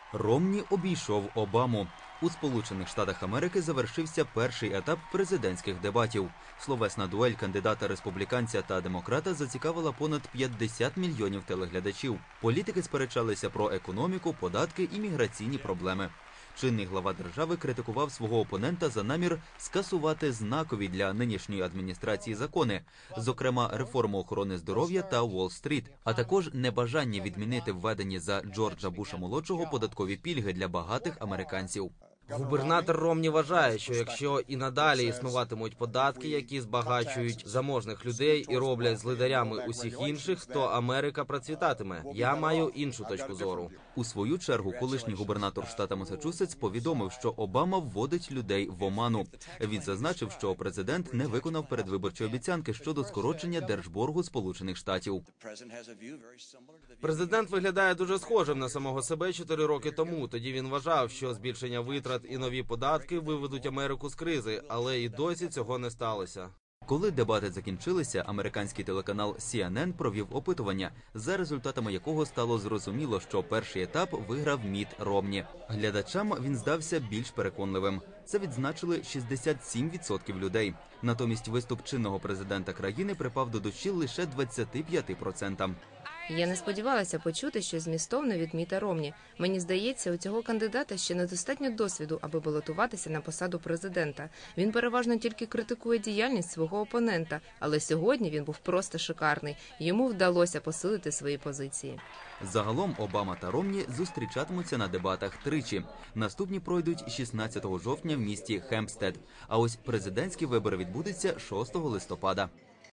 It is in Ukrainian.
Ромні обійшов Обаму. У Сполучених Штатах Америки завершився перший етап президентських дебатів. Словесна дуель кандидата республіканця та демократа зацікавила понад 50 мільйонів телеглядачів. Політики сперечалися про економіку, податки і міграційні проблеми. Чинний глава держави критикував свого опонента за намір скасувати знакові для нинішньої адміністрації закони, зокрема реформу охорони здоров'я та Уолл-стріт, а також небажання відмінити введені за Джорджа Буша-молодшого податкові пільги для багатих американців. Губернатор Ромні вважає, що якщо і надалі існуватимуть податки, які збагачують заможних людей і роблять злидарями усіх інших, то Америка процвітатиме. Я маю іншу точку зору. У свою чергу, колишній губернатор штата Масачусетс повідомив, що Обама вводить людей в оману. Він зазначив, що президент не виконав передвиборчі обіцянки щодо скорочення держборгу Сполучених Штатів. Президент виглядає дуже схожим на самого себе 4 роки тому. Тоді він вважав, що збільшення витрат і нові податки виведуть Америку з кризи, але і досі цього не сталося. Коли дебати закінчилися, американський телеканал CNN провів опитування, за результатами якого стало зрозуміло, що перший етап виграв Мітт Ромні. Глядачам він здався більш переконливим. Це відзначили 67% людей. Натомість виступ чинного президента країни припав до душі лише 25%. Я не сподівалася почути щось змістовне від Мітта Ромні. Мені здається, у цього кандидата ще недостатньо досвіду, аби балотуватися на посаду президента. Він переважно тільки критикує діяльність свого опонента, але сьогодні він був просто шикарний. Йому вдалося посилити свої позиції. Загалом Обама та Ромні зустрічатимуться на дебатах тричі. Наступні пройдуть 16 жовтня в місті Хемпстед. А ось президентські вибори відбудуться 6 листопада.